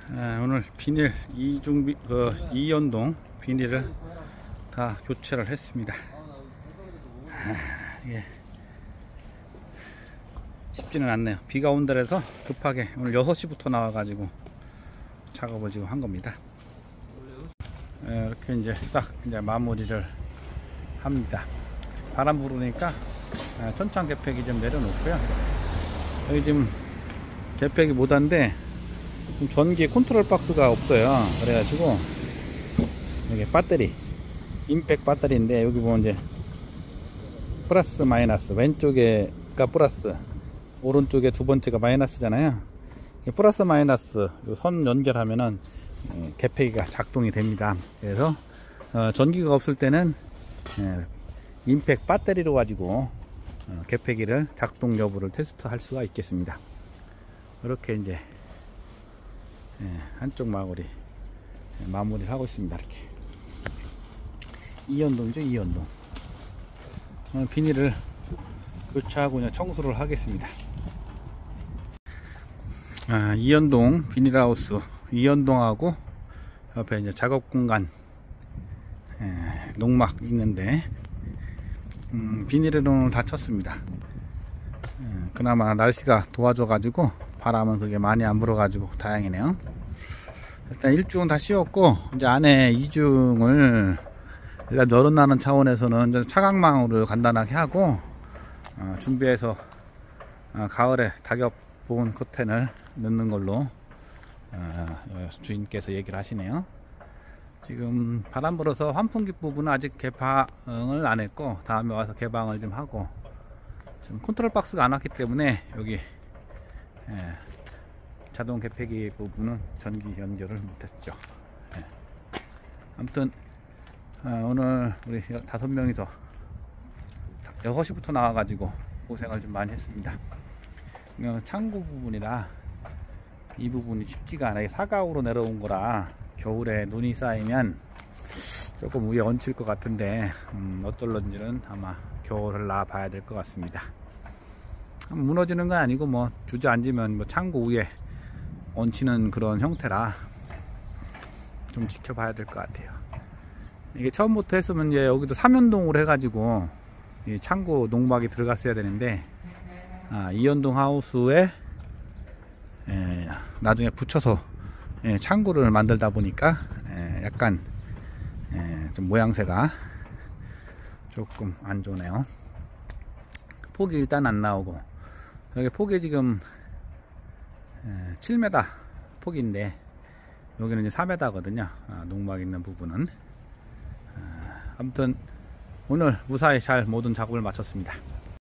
오늘 비닐 이연동 비닐을 다 교체를 했습니다. 이게 쉽지는 않네요. 비가 온다래서 급하게 오늘 6시부터 나와가지고 작업을 지금 한 겁니다. 이렇게 이제 싹 이제 마무리를 합니다. 바람 불으니까 천창 개폐기 좀 내려놓고요. 여기 지금 개폐기 못한데 전기 컨트롤 박스가 없어요. 그래가지고 이게 배터리 임팩 배터리인데 여기 보면 이제 플러스 마이너스, 왼쪽에가 플러스, 오른쪽에 두 번째가 마이너스잖아요. 플러스 마이너스 선 연결하면은 개폐기가 작동이 됩니다. 그래서 전기가 없을 때는 임팩 배터리로 가지고 개폐기를 작동 여부를 테스트할 수가 있겠습니다. 이렇게 이제 한쪽 마무리를 하고 있습니다. 이렇게 이연동이죠. 이연동 비닐을 교체하고 그냥 청소를 하겠습니다. 이연동 비닐하우스, 이연동하고 옆에 이제 작업 공간 농막 있는데 비닐을 오늘 다 쳤습니다. 그나마 날씨가 도와줘 가지고 바람은 그게 많이 안 불어 가지고 다행이네요. 일단 1중은 다 씌웠고 이제 안에 2중을 일단 열어나는 차원에서는 이제 차광망으로 간단하게 하고 준비해서 가을에 낙엽 보온 커튼을 넣는 걸로 주인께서 얘기를 하시네요. 지금 바람 불어서 환풍기 부분은 아직 개방을 안 했고 다음에 와서 개방을 좀 하고, 지금 컨트롤 박스가 안 왔기 때문에 여기 자동 개폐기 부분은 전기 연결을 못했죠. 아무튼 오늘 우리 5명이서 6시부터 나와가지고 고생을 좀 많이 했습니다. 창고 부분이라 이 부분이 쉽지가 않아요. 사각으로 내려온 거라 겨울에 눈이 쌓이면 조금 위에 얹힐 것 같은데 어떨런지는 아마 겨울을 놔 봐야 될 것 같습니다. 무너지는 건 아니고 뭐 주저앉으면 뭐 창고 위에 얹히는 그런 형태라 좀 지켜봐야 될 것 같아요. 이게 처음부터 했으면 이제 여기도 3연동으로 해가지고 이 창고 농막이 들어갔어야 되는데 이연동 하우스에 나중에 붙여서 창고를 만들다 보니까 약간 좀 모양새가 조금 안 좋네요. 폭이 일단 안 나오고, 여기 폭이 지금 7m 폭인데 여기는 이제 4m 거든요. 농막 있는 부분은. 아무튼 오늘 무사히 잘 모든 작업을 마쳤습니다.